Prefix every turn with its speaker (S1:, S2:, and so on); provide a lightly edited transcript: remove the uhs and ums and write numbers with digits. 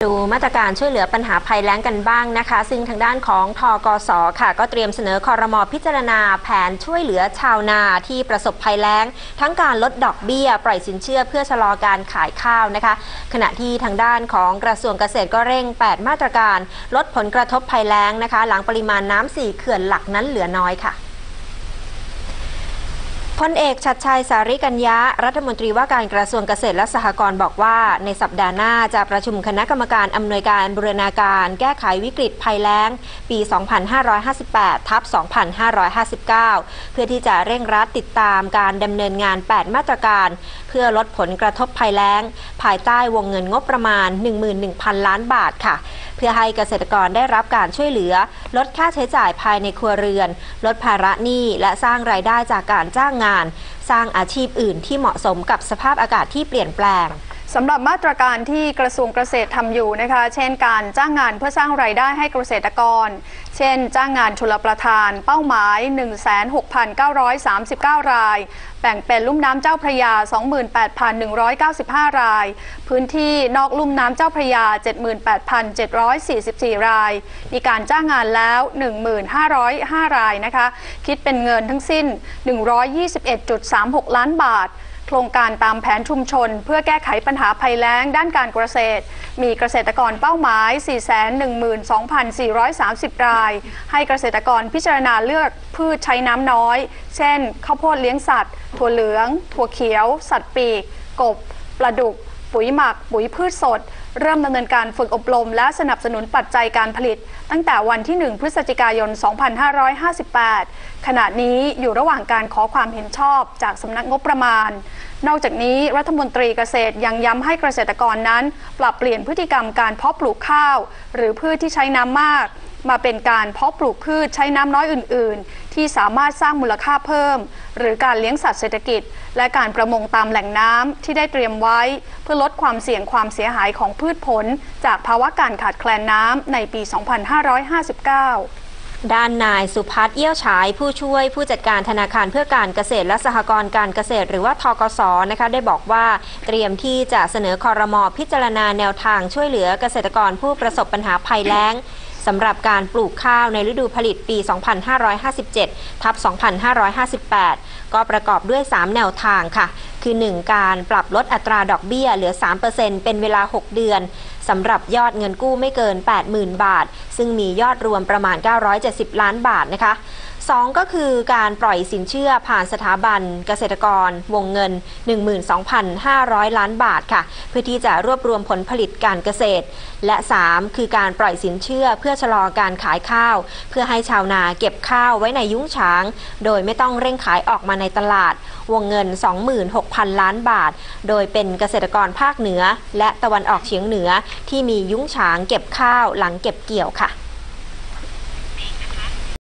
S1: ดูมาตรการช่วยเหลือปัญหาภัยแล้งกันบ้างนะคะซึ่งทางด้านของทกส.ค่ะก็เตรียมเสนอครม.พิจารณาแผนช่วยเหลือชาวนาที่ประสบภัยแล้งทั้งการลดดอกเบี้ยปล่อยสินเชื่อเพื่อชะลอการขายข้าวนะคะขณะที่ทางด้านของกระทรวงเกษตรก็เร่ง8มาตรการลดผลกระทบภัยแล้งนะคะหลังปริมาณน้ำ4เขื่อนหลักนั้นเหลือน้อยค่ะพลเอกชัดชัยสาริกัญญะรัฐมนตรีว่าการกระทรวงเกษตรและสหกรณ์บอกว่าในสัปดาห์หน้าจะประชุมคณะกรรมการอำนวยการบูรณาการแก้ไขวิกฤตภัยแล้งปี 2558/2559 เพื่อที่จะเร่งรัดติดตามการดำเนินงาน8มาตรการเพื่อลดผลกระทบภัยแล้งภายใต้วงเงินงบประมาณ 11,000 ล้านบาทค่ะเพื่อให้เกษตรกรได้รับการช่วยเหลือลดค่าใช้จ่ายภายในครัวเรือนลดภาระหนี้และสร้างรายได้จากการจ้างงานสร้างอาชีพอื่นที่เหมาะสมกับสภาพอากาศที่เปลี่ยนแปลง
S2: สำหรับมาตรการที่กระทรวงเกษตรทำอยู่นะคะเช่นการจ้างงานเพื่อสร้างรายได้ให้เกษตรกรเช่นจ้างงานชลประทานเป้าหมาย 16,939 รายแบ่งเป็นลุ่มน้ำเจ้าพระยา 28,195 รายพื้นที่นอกลุ่มน้ำเจ้าพระยา 78,744 รายมีการจ้างงานแล้ว 1,505 รายนะคะคิดเป็นเงินทั้งสิ้น 121.36 ล้านบาทโครงการตามแผนชุมชนเพื่อแก้ไขปัญหาภัยแล้งด้านการเกษตรมีเกษตรกรเป้าหมาย 412,430 รายให้เกษตรกรพิจารณาเลือกพืชใช้น้ำน้อยเช่นข้าวโพดเลี้ยงสัตว์ถั่วเหลืองถั่วเขียวสัตว์ปีกกบปลาดุกปุ๋ยหมักปุ๋ยพืชสดเริ่มดำเนินการฝึกอบรมและสนับสนุนปัจจัยการผลิตตั้งแต่วันที่ 1 พฤศจิกายน 2558 ขณะนี้อยู่ระหว่างการขอความเห็นชอบจากสำนักงบประมาณนอกจากนี้รัฐมนตรีเกษตรยังย้ำให้เกษตรกรนั้นปรับเปลี่ยนพฤติกรรมการเพาะปลูกข้าวหรือพืชที่ใช้น้ำมากมาเป็นการเพาะปลูกพืชใช้น้ำน้อยอื่นๆที่สามารถสร้างมูลค่าเพิ่มหรือการเลี้ยงสัตว์เศรษฐกิจและการประมงตามแหล่งน้ำที่ได้เตรียมไว้เพื่อลดความเสี่ยงความเสียหายของพืชผลจากภาวะการขาดแคลนน้ำในปี 2559
S1: ด้านนายสุพัฒน์เอี้ยวฉายผู้ช่วยผู้จัดการธนาคารเพื่อการเกษตรและสหกรณ์การเกษตรหรือว่าธกส.นะคะได้บอกว่าเตรียมที่จะเสนอครม.พิจารณาแนวทางช่วยเหลือเกษตรกรผู้ประสบปัญหาภัยแล้งสำหรับการปลูกข้าวในฤดูผลิตปี 2557/2558 ก็ประกอบด้วย 3 แนวทางค่ะคือ 1. การปรับลดอัตราดอกเบี้ยเหลือ 3% เป็นเวลา 6 เดือนสำหรับยอดเงินกู้ไม่เกิน 80,000 บาทซึ่งมียอดรวมประมาณ 970 ล้านบาทนะคะ2 ก็คือการปล่อยสินเชื่อผ่านสถาบันเกษตรกรวงเงิน 12,500 ล้านบาทค่ะเพื่อที่จะรวบรวมผลผลิตการเกษตรและ 3 คือการปล่อยสินเชื่อเพื่อชะลอการขายข้าวเพื่อให้ชาวนาเก็บข้าวไว้ในยุ้งฉางโดยไม่ต้องเร่งขายออกมาในตลาดวงเงิน 26,000 ล้านบาทโดยเป็นเกษตรกรภาคเหนือและตะวันออกเฉียงเหนือที่มียุ้งฉางเก็บข้าวหลังเก็บเกี่ยวค่ะ